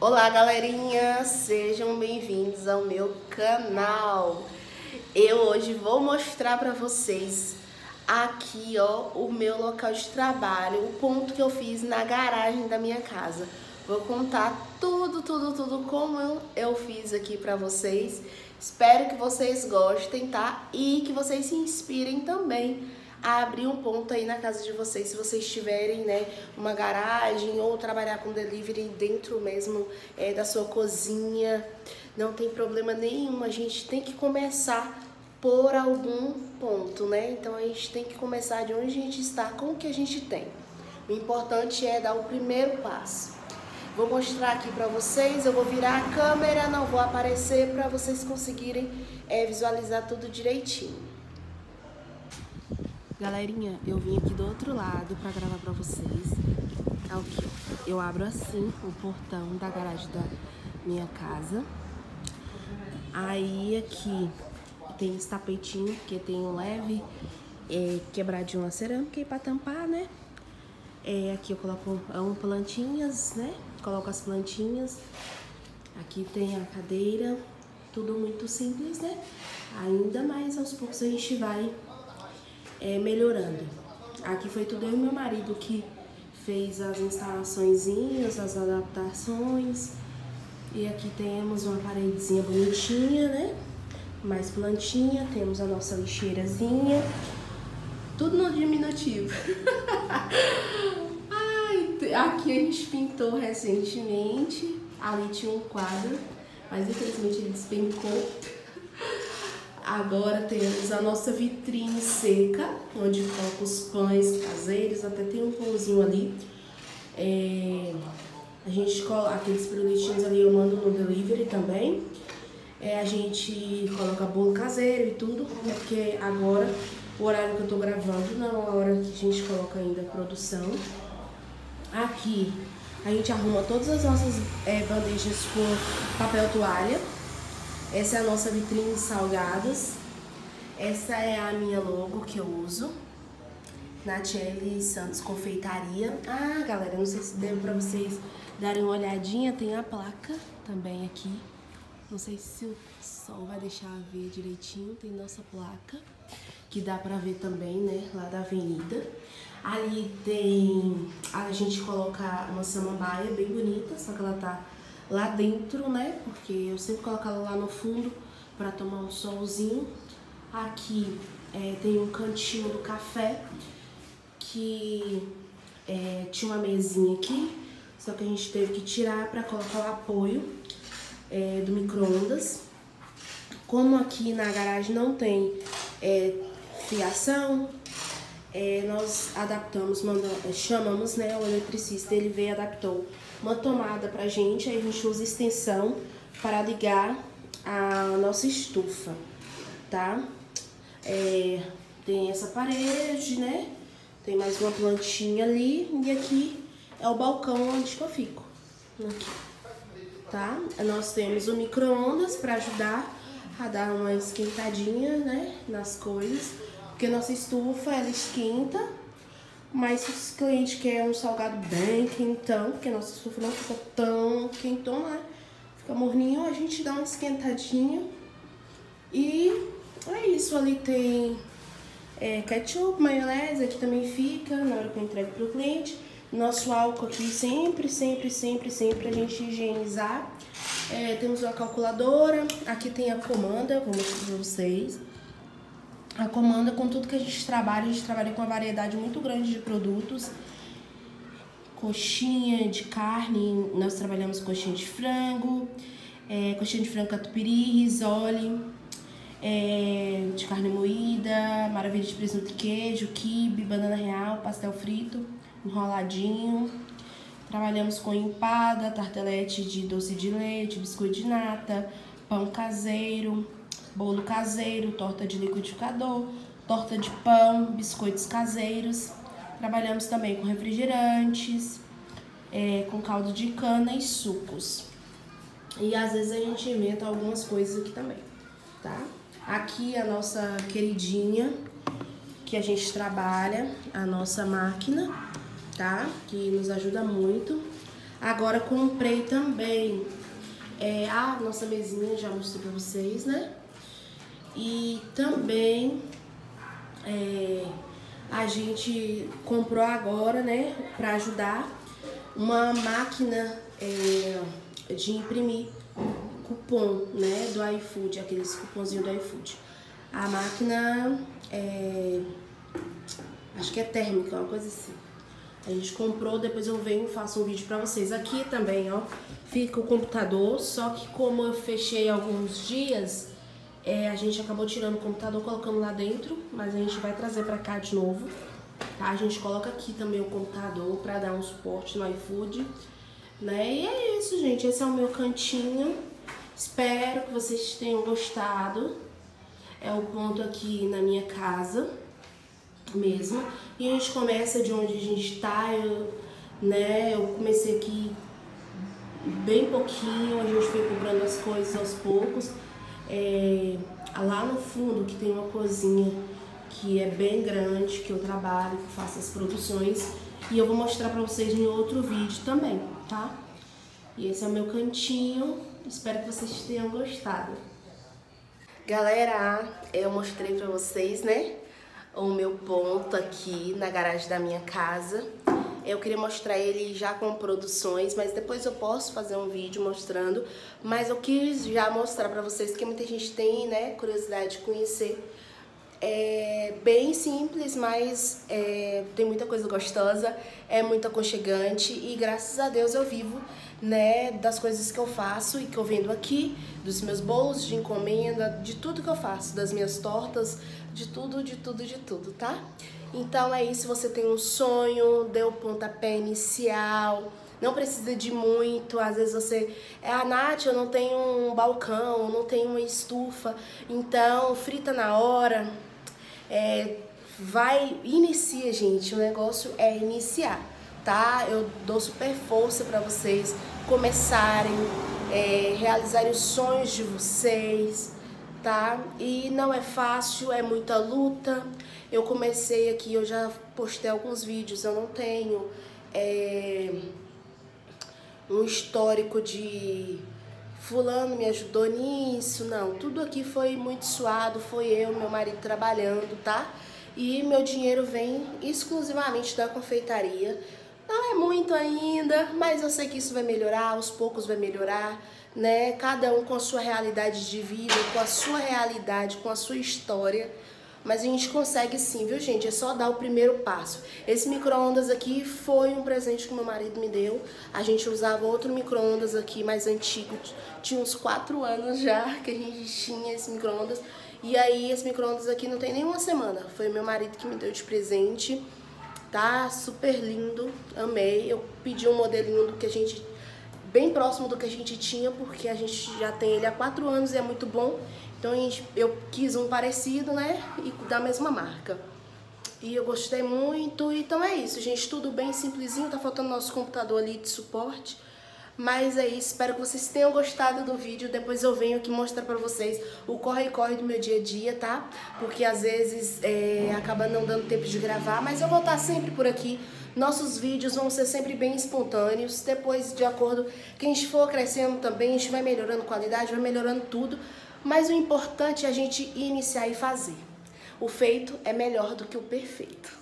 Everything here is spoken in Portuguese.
Olá, galerinha, sejam bem-vindos ao meu canal. Eu hoje vou mostrar para vocês aqui, ó, o meu local de trabalho, o ponto que eu fiz na garagem da minha casa. Vou contar tudo como eu fiz aqui para vocês. Espero que vocês gostem, tá? E que vocês se inspirem também a abrir um ponto aí na casa de vocês, se vocês tiverem, né, uma garagem ou trabalhar com delivery dentro mesmo da sua cozinha. Não tem problema nenhum, a gente tem que começar por algum ponto, né? Então a gente tem que começar de onde a gente está, com o que a gente tem. O importante é dar o primeiro passo. Vou mostrar aqui pra vocês, eu vou virar a câmera, não vou aparecer, pra vocês conseguirem visualizar tudo direitinho. Galerinha, eu vim aqui do outro lado pra gravar pra vocês. Aqui, eu abro assim o portão da garagem da minha casa. Aí aqui tem esse tapetinho, que tem um leve quebradinho na cerâmica e pra tampar, né? Aqui eu coloco plantinhas, né? Coloco as plantinhas. Aqui tem a cadeira, tudo muito simples, né? Ainda mais aos poucos a gente vai melhorando. Aqui foi tudo eu e meu marido que fez as instalaçõezinhas, as adaptações. E aqui temos uma paredezinha bonitinha, né? Mais plantinha, temos a nossa lixeirazinha. Tudo no diminutivo. Ai, aqui a gente pintou recentemente. Ali tinha um quadro, mas infelizmente ele despencou. Agora temos a nossa vitrine seca, onde coloca os pães caseiros, até tem um pãozinho ali. A gente coloca aqueles produtinhos ali, eu mando no delivery também. A gente coloca bolo caseiro e tudo, né? Porque agora, o horário que eu tô gravando, não é a hora que a gente coloca ainda a produção. Aqui a gente arruma todas as nossas bandejas com papel toalha. Essa é a nossa vitrine de salgados. Essa é a minha logo que eu uso. Natiele Santos Confeitaria. Ah, galera, não sei se deu pra vocês darem uma olhadinha. Tem a placa também aqui. Não sei se o sol vai deixar ver direitinho. Tem nossa placa, que dá pra ver também, né? Lá da avenida. Ali tem... A gente coloca uma samambaia bem bonita, só que ela tá lá dentro, né? Porque eu sempre coloco ela lá no fundo pra tomar um solzinho. Aqui tem um cantinho do café, que tinha uma mesinha aqui, só que a gente teve que tirar pra colocar o apoio do micro-ondas. Como aqui na garagem não tem fiação, nós adaptamos, chamamos, né, o eletricista, ele veio e adaptou uma tomada pra gente, aí a gente usa extensão para ligar a nossa estufa, tá? Tem essa parede, né? Tem mais uma plantinha ali, e aqui é o balcão onde eu fico, aqui, tá? Nós temos o micro-ondas para ajudar a dar uma esquentadinha, né, nas coisas, porque nossa estufa, ela esquenta, mas se os clientes querem um salgado bem quentão, porque nossa estufa não fica tão quentona, né, fica morninho, a gente dá uma esquentadinha. E é isso, ali tem ketchup, maionese, aqui também fica na hora que eu entrego pro cliente. Nosso álcool aqui sempre a gente higienizar. Temos uma calculadora, aqui tem a comanda, vou mostrar pra vocês. A comanda, com tudo que a gente trabalha com uma variedade muito grande de produtos. Coxinha de carne, nós trabalhamos coxinha de frango catupiry, risole, de carne moída, maravilha de presunto e queijo, quibe, banana real, pastel frito, enroladinho. Trabalhamos com empada, tartelete de doce de leite, biscoito de nata, pão caseiro, bolo caseiro, torta de liquidificador, torta de pão, biscoitos caseiros. Trabalhamos também com refrigerantes, com caldo de cana e sucos. E às vezes a gente inventa algumas coisas aqui também, tá? Aqui a nossa queridinha, que a gente trabalha, a nossa máquina, tá? Que nos ajuda muito. Agora comprei também a nossa mesinha, já mostrei pra vocês, né? E também a gente comprou agora, né, pra ajudar, uma máquina de imprimir cupom, né, do iFood, aqueles cupomzinhos do iFood. A máquina acho que é térmica, uma coisa assim. A gente comprou, depois eu venho e faço um vídeo pra vocês. Aqui também, ó, fica o computador, só que como eu fechei alguns dias, a gente acabou tirando o computador, colocando lá dentro, mas a gente vai trazer pra cá de novo, tá? A gente coloca aqui também o computador pra dar um suporte no iFood, né? E é isso, gente, esse é o meu cantinho. Espero que vocês tenham gostado. É o ponto aqui na minha casa mesmo. E a gente começa de onde a gente tá, eu comecei aqui bem pouquinho, a gente foi comprando as coisas aos poucos. Lá no fundo que tem uma cozinha que é bem grande, que eu trabalho, que faço as produções, e eu vou mostrar pra vocês em outro vídeo também, tá? E esse é o meu cantinho, espero que vocês tenham gostado. Galera, eu mostrei pra vocês, né, o meu ponto aqui na garagem da minha casa. Eu queria mostrar ele já com produções, mas depois eu posso fazer um vídeo mostrando. Mas eu quis já mostrar pra vocês, que muita gente tem, né, curiosidade de conhecer. É bem simples, mas tem muita coisa gostosa, é muito aconchegante e graças a Deus eu vivo, né, das coisas que eu faço e que eu vendo aqui, dos meus bolos de encomenda, de tudo que eu faço, das minhas tortas, de tudo, tá? Então é isso, você tem um sonho, deu o pontapé inicial, não precisa de muito, às vezes você... Nath, eu não tenho um balcão, não tenho uma estufa, então frita na hora, inicia, gente, o negócio é iniciar, tá? Eu dou super força pra vocês começarem, realizarem os sonhos de vocês, tá? E não é fácil, é muita luta. Eu comecei aqui, eu já postei alguns vídeos, eu não tenho um histórico de fulano me ajudou nisso, não. Tudo aqui foi muito suado, foi eu, meu marido trabalhando, tá? E meu dinheiro vem exclusivamente da confeitaria. Não é muito ainda, mas eu sei que isso vai melhorar, aos poucos vai melhorar, né? Cada um com a sua realidade de vida, com a sua realidade, com a sua história. Mas a gente consegue sim, viu, gente? É só dar o primeiro passo. Esse micro-ondas aqui foi um presente que meu marido me deu. A gente usava outro micro-ondas aqui, mais antigo. Tinha uns 4 anos já que a gente tinha esse micro-ondas. E aí, esse micro-ondas aqui não tem nem uma semana. Foi meu marido que me deu de presente. Tá super lindo, amei. Eu pedi um modelinho do que a gente... bem próximo do que a gente tinha, porque a gente já tem ele há 4 anos e é muito bom. Então eu quis um parecido, né, e da mesma marca. E eu gostei muito, então é isso, gente, tudo bem simplesinho, tá faltando nosso computador ali de suporte. Mas é isso, espero que vocês tenham gostado do vídeo. Depois eu venho aqui mostrar pra vocês o corre-corre do meu dia a dia, tá? Porque às vezes acaba não dando tempo de gravar, mas eu vou estar sempre por aqui. Nossos vídeos vão ser sempre bem espontâneos. Depois, de acordo que a gente for crescendo também, a gente vai melhorando qualidade, vai melhorando tudo. Mas o importante é a gente iniciar e fazer. O feito é melhor do que o perfeito.